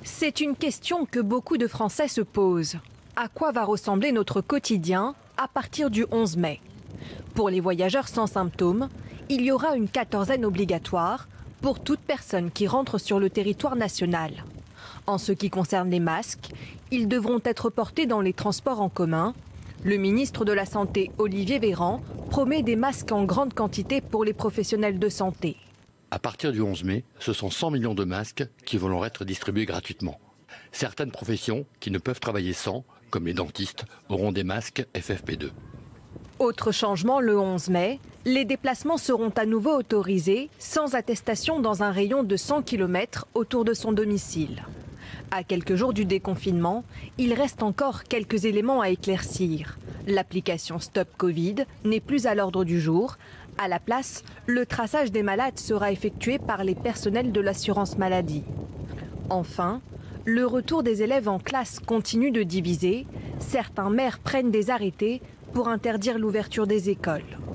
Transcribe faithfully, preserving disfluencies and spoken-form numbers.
C'est une question que beaucoup de Français se posent. À quoi va ressembler notre quotidien à partir du onze mai? Pour les voyageurs sans symptômes, il y aura une quatorzaine obligatoire pour toute personne qui rentre sur le territoire national. En ce qui concerne les masques, ils devront être portés dans les transports en commun. Le ministre de la Santé, Olivier Véran, promet des masques en grande quantité pour les professionnels de santé. À partir du onze mai, ce sont cent millions de masques qui vont leur être distribués gratuitement. Certaines professions qui ne peuvent travailler sans, comme les dentistes, auront des masques F F P deux. Autre changement le onze mai, les déplacements seront à nouveau autorisés sans attestation dans un rayon de cent kilomètres autour de son domicile. À quelques jours du déconfinement, il reste encore quelques éléments à éclaircir. L'application Stop Covid n'est plus à l'ordre du jour. À la place, le traçage des malades sera effectué par les personnels de l'assurance maladie. Enfin, le retour des élèves en classe continue de diviser. Certains maires prennent des arrêtés pour interdire l'ouverture des écoles.